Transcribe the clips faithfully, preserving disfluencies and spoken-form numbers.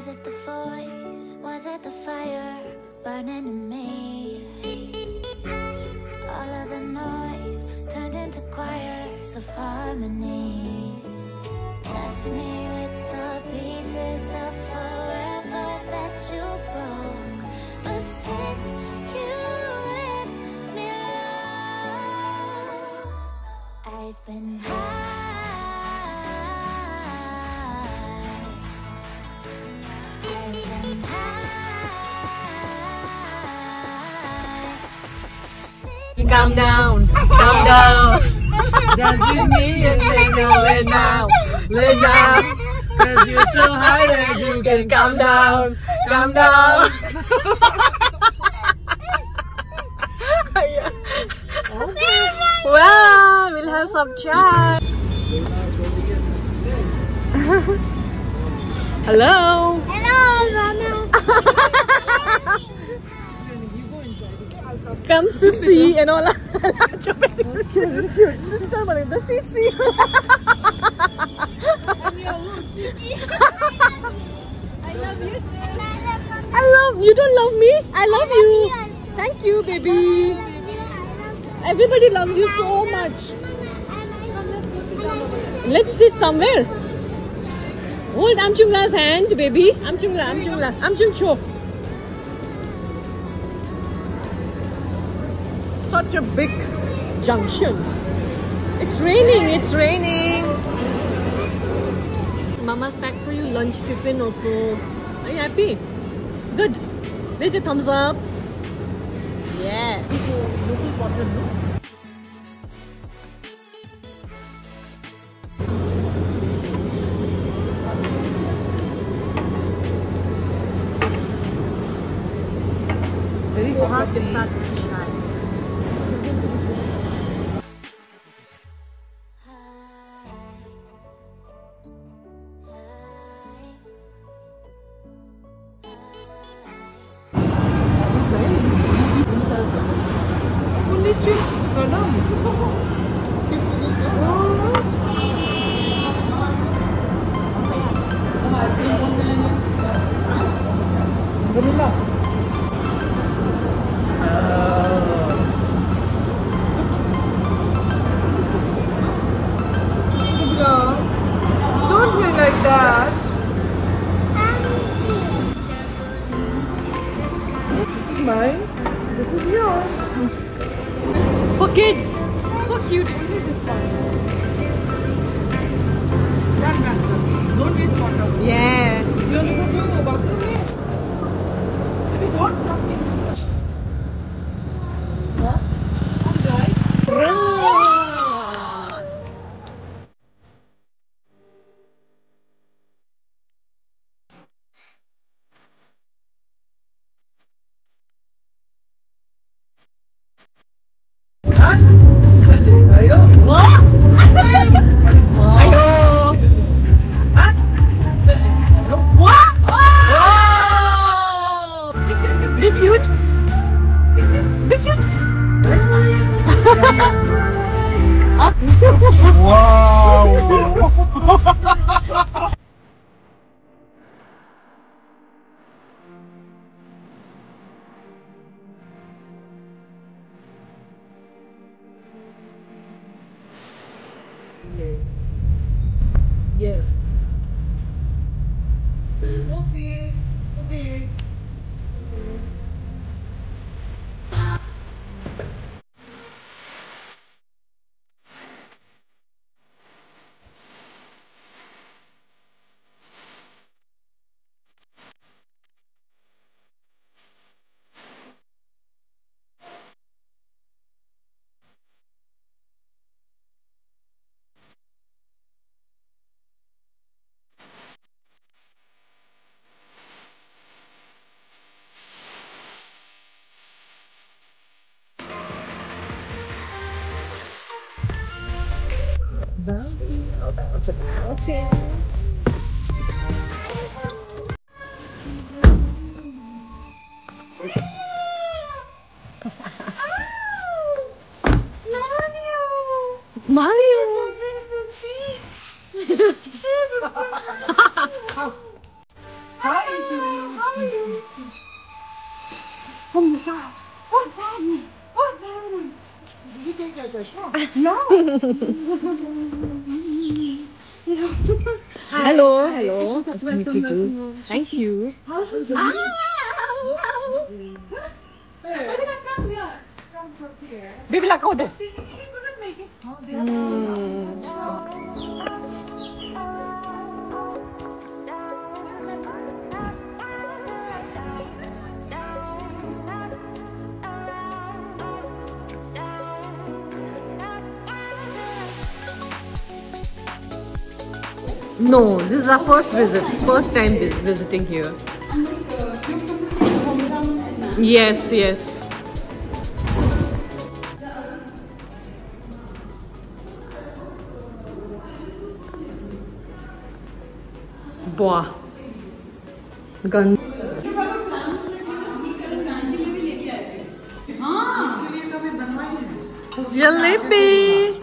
Was it the voice? Was it the fire burning in me? All of the noise turned into choirs of harmony. Left me with the pieces of forever that you broke. But since you left me alone, I've been high. I've been high. Calm down, calm down. Dance with me and say no, lay down, lay down. Cause you're so high that you can calm down, calm down. Well, we'll have some chat. Hello. Hello, Mama. Come Sissy and all. Sister, but the Sissy. I love you. I love you. Don't love me. I love you. Thank you, baby. Everybody loves you so much. Let's sit somewhere. Hold Amchungla's hand, baby. Amchungla, Amchungla, Amchungcho. Such a big junction. It's raining, it's raining. Mama's packed for you lunch tiffin also. Are you happy? Good. There's your thumbs up. Yeah. Very hot. Vanilla. Don't feel like that. This is mine. This is yours. For kids. So cute. This one. Run, run, run. Don't waste water. Yeah. You want to go to the bathroom? Don't stop me. What? Alright. Run. Ayo. What? Ayo. What? Oh! Be cute. Be cute. Wow. Yes. Okay. Okay. Okay. Mario. Hi. How are you? Oh my God. What's happening? What's happening? Did you take your trash? No. Hello. Hello. Nice to meet you too. Thank you. Baby, like, go there. No, this is our first visit. First time vis visiting here. Yes, yes. Boah. Gun. Jalebi.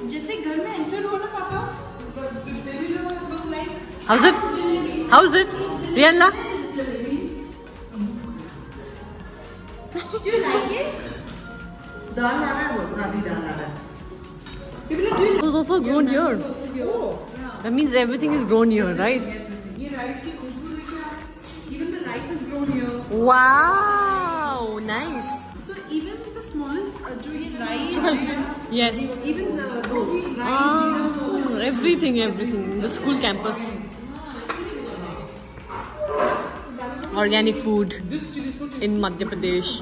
How's it? How's it? Rihanna? Do you like it? It was also grown here. That means everything is grown here, right? Even the rice is grown here. Wow, nice. So even the smallest uh, jo ye rice, Yes. even the those rice, Ah, everything, everything. The school campus. Organic food in Madhya Pradesh.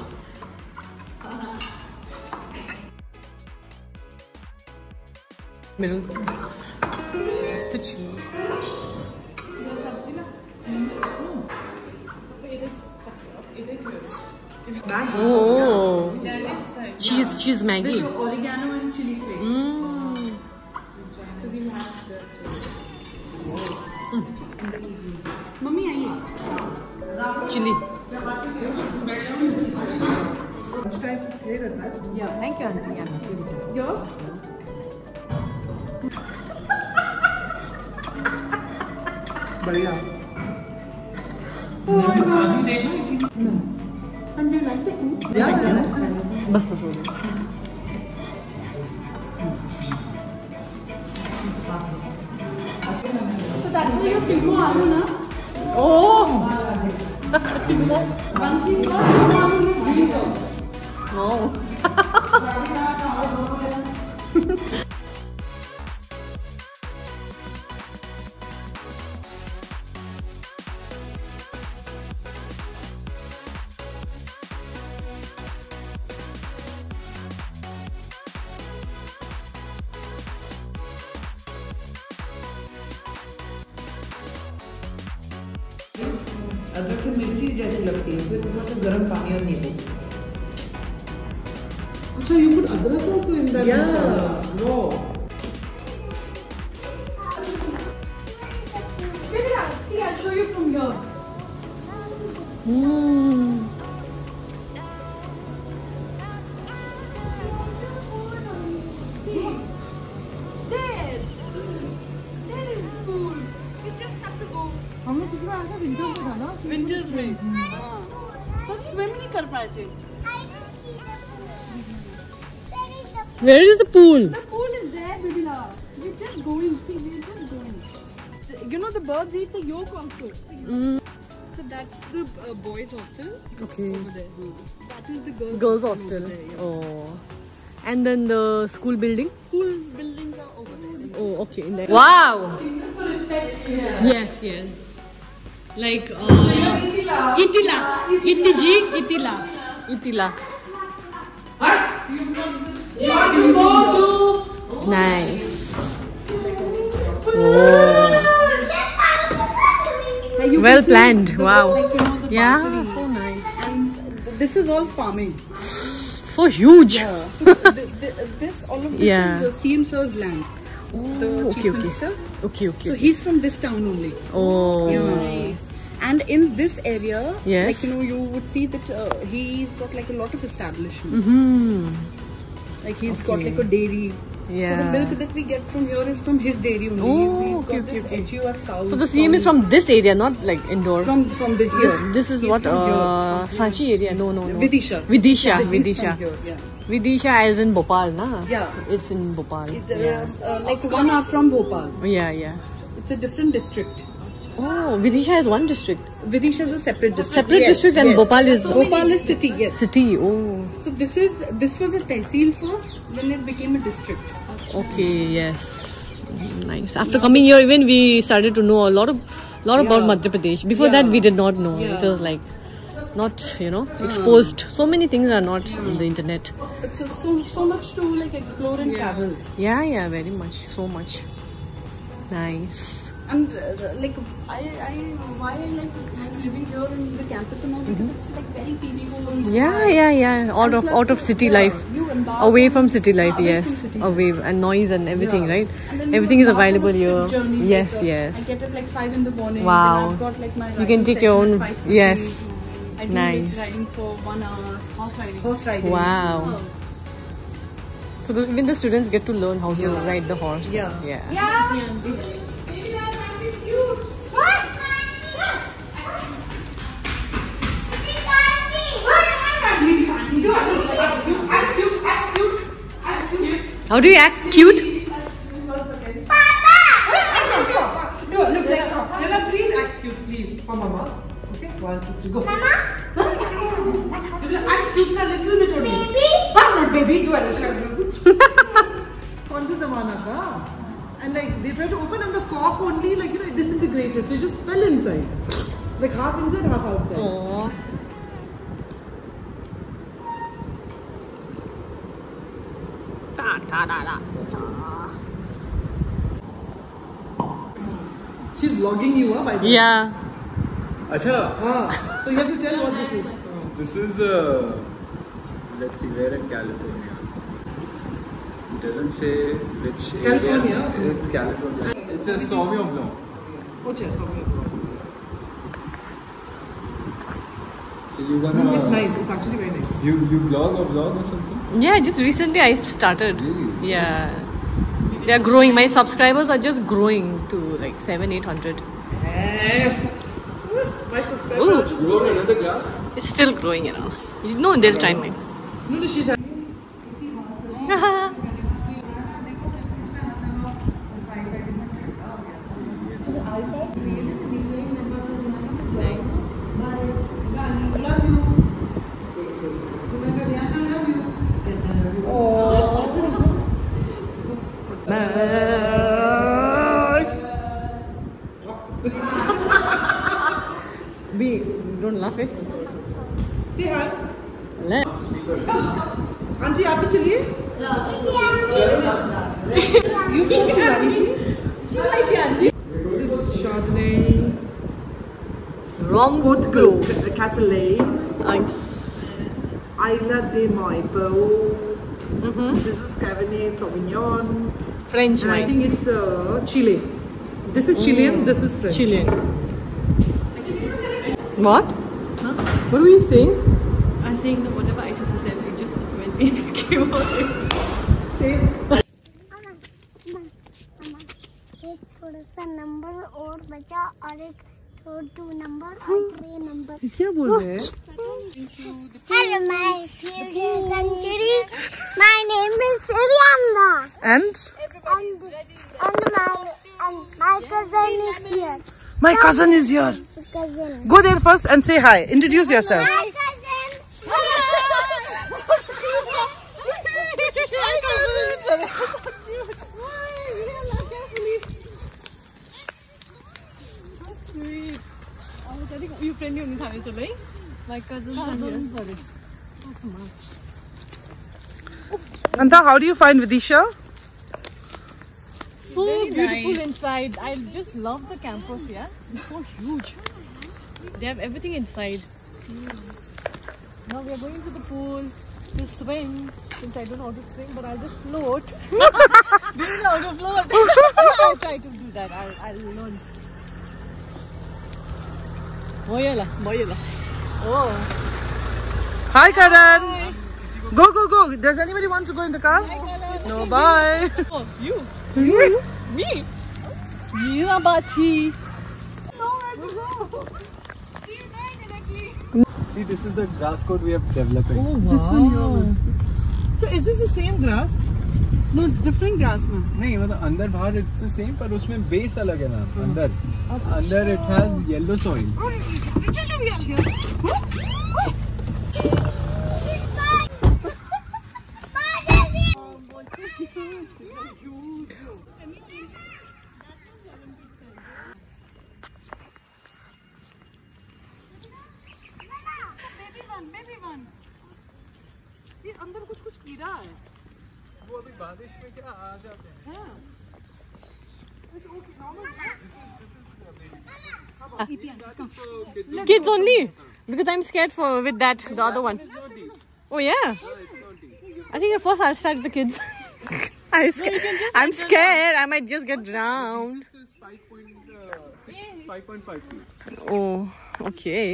Middle. It's the cheese. Oh, cheese, cheese Maggi. oregano and chili flakes. Mm. So we'll have that. Mummy, aaye. Chili. Yeah. Thank you, Auntie. Yeah. Yours? And do you like the food? बस बस हो गया. So that's why you're Timo Aloo, na? Oh. Once we saw Timo Aloo is green curd. Oh. अदरक से मिर्ची जैसी लगती है, फिर थोड़ा सा गर्म पानी और नींबू. So you put adrak also in that? Yeah, raw. See, I'll show you from here. Mm. There! There is food. You just have to go. हम लोग पिछले बार ऐसा विंटर्स में था ना. Winters में. तो swim नहीं कर पाए थे. Where is the pool? The pool is there, Bibila. We're just going. See, we're just going. You know the birds eat the yolk also. Mm. So that's the uh, boys' hostel Okay. over there. That is the girls' Girls' hostel. hostel. over there, yeah. Oh. And then the school building? School buildings are over there. Oh, okay. In there. Wow. Yes, yes. Like uh, Itila. Itiji. Itila. Itila. Nice. Oh. Well planned. Wow. Yeah. So nice. And this is all farming. So huge. Yeah. So th th this all of this Yeah. is uh, C M Sir's land. The Oh, chief okay, okay. minister. Okay, okay. So he's from this town only. Oh. Yeah. And in this area, Yes. like you know, you would see that uh, he's got like a lot of establishments. Hmm. Like he's got Okay. like a dairy. Yeah. So the milk that we get from here is from his dairy only. Oh, We've okay, got okay, this okay. H U F cows So the C M is from this area, not like indoor. from from the this, here. this is He's what from here. uh, Sanchi area. No, no, no. Vidisha. Vidisha. He's Vidisha. from here, yeah. Vidisha as in Bhopal, na? Yeah. It's in Bhopal. It's, uh, Yeah. uh, like one hour from Bhopal. Yeah, yeah. It's a different district. Oh, Vidisha has one district. Vidisha is a separate district. Separate Yes, district and yes. Bhopal is Bhopal is city. Yes. city. Oh, So this is this was a tehsil first, then it became a district. okay, yes. Nice. After coming here, even we started to know a lot of lot about Yeah. Madhya Pradesh. Before Yeah. that, we did not know. Yeah. It was like not, you know, exposed. So many things are not on the internet. It's so so, so much to like explore and travel. Yeah, yeah, very much. So much. Nice. And uh, like I I why I like like living here in the campus and all because it's like very peaceful. Yeah, yeah, yeah. Out of out of city life. You embark Away on- from city life, away yes. from city Away and noise and everything, Yeah. right? And then you Everything is embark on a available here. trip journey, Yes, like, uh, yes. I get up like five in the morning. Wow. Then I've got like my You can riding take your session own- at five thirty. yes. I do Nice. like riding for one hour. Horse riding. Horse riding. Wow. So the, even the students get to learn how to ride the horse. Yeah. Yeah. How do you act cute? Please act cute, please. For mama. Okay, one, two, three, go. Mama. Act cute na little bit only. Baby. Not baby. Do it. Kaun sa zamana ka? And like they tried to open and the cork only like you know it disintegrated, so it just fell inside. Like half inside, half outside. Aww. She's logging you up, I think. Yeah. Acha. Ah, so you have to tell what this is. This is uh, let's see, where in California. It doesn't say which It's area. California? It's California. It's a Sauvignon Blanc. Oh, yes, okay. So you gonna? It's nice. It's actually very nice. You you blog or vlog or something? Yeah, just recently I started. Really? Yeah. They are growing. My subscribers are just growing to like seven, eight hundred. My subscriber Ooh. are just You want another glass? It's still growing, you know. You know they'll time it. no, no, she's B, don't laugh it. Say hi. Le- Auntie, आप भी चलिए. You spoke to Rani ji? This is Chardonnay. Wrong Côte glow. Catalay. Nice. Isla de Maipo. Mm-hmm. This is Cabernet Sauvignon. French And I wine. think it's uh, Chile. This is Chilean, this is French. Chilean. What? Huh? What were you saying? I was saying that whatever I took said, it just went in and came out. Same. एक थोड़ा सा number और बचा और एक two नंबर और three नंबर. क्या बोल रहे हैं? Hello, my favorite century. My name is Rihanna. And And, and my and my cousin is here. my cousin is here. Cousin. Go there first and say hi. Introduce yourself. My cousin. I think you friendly on the time, so like my cousins are here. Anta, how do you find Vidisha? So beautiful inside. I just love the campus, yeah. It's so huge. They have everything inside. Now we are going to the pool to swim. Since I don't know how to swim, but I'll just float. This is how to float. I'll try to do that. I'll, I'll learn. Moyala, Moyala. Oh. Hi, Karan. Go, go, go. Does anybody want to go in the car? No, bye. Oh, you. You? Me? Yeah, Bachi. See, this is the grass coat we have developed. Oh, wow. This one here. So is this the same grass? No, it's different grass, man. नहीं मतलब अंदर बाहर it's the same पर उसमें base अलग है ना अंदर अंदर it has yellow soil. अंदर कुछ कुछ कीड़ा है। वो अभी बारिश में क्या आ जाते हैं। Kids only, because I'm scared for with that the other one. Oh yeah. I think at first I'll start with the kids. I'm scared. I'm scared. I might just get drowned. This is five point five feet. Oh, okay.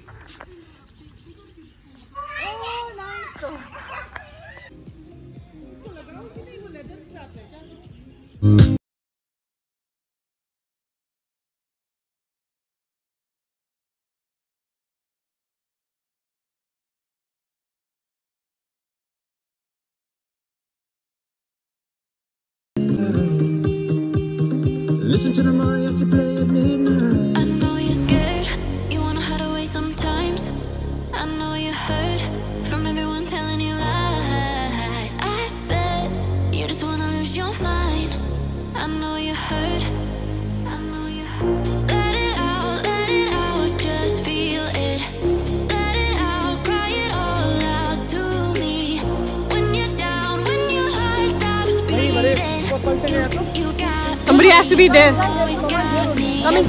Listen to the mariachi play at midnight. I know you're scared, you wanna hide away sometimes. I know you hurt from everyone telling you lies. I bet you just wanna lose your mind. I know you hurt, I know you hurt. Let it out, let it out, just feel it. Let it out, cry it all out to me. When you're down, when your heart stops beating, you, you got Somebody has to be there. always got me. Coming.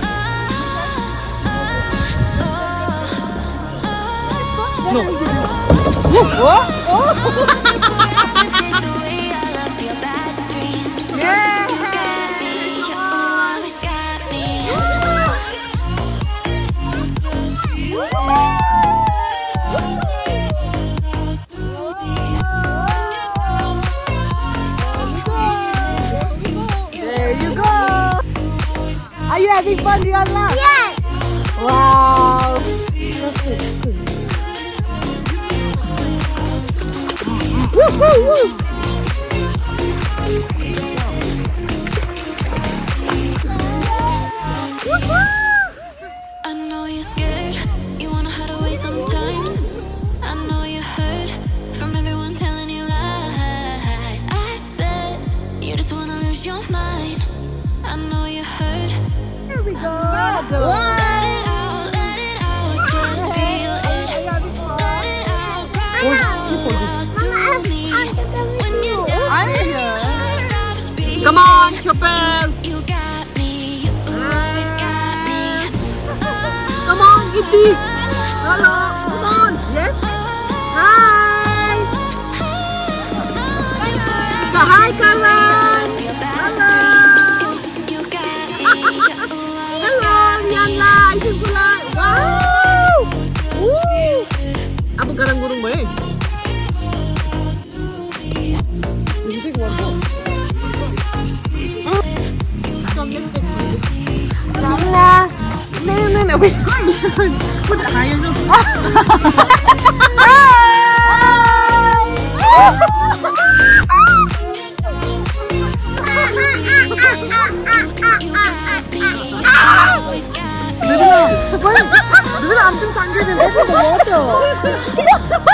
No. There you go. Are you having fun, Rihanna? Yes. Wow. Woo, woo, woo. I know you're scared, you wanna hide away sometimes. I know you hurt from everyone telling you lies. I bet you just wanna lose your mind. I know you hurt. Here we go. Let it out, let it out, just feel it. Let it out, cry it all out to me. When you're down, when your heart stops beating, Come on, Chopel. you got me, you always got me. Come on, Itti. Hello. Come on. Yes. Hi. Hi, Karan. Hello. Hello, Rihanna. Isin pula. Wow. Woo. Apa garang-gurung ba eh? Music one go. Come, let's take music. Rihanna. No, no, no, wait. Put it higher, no. Bibila, I'm just hungry. Open the water.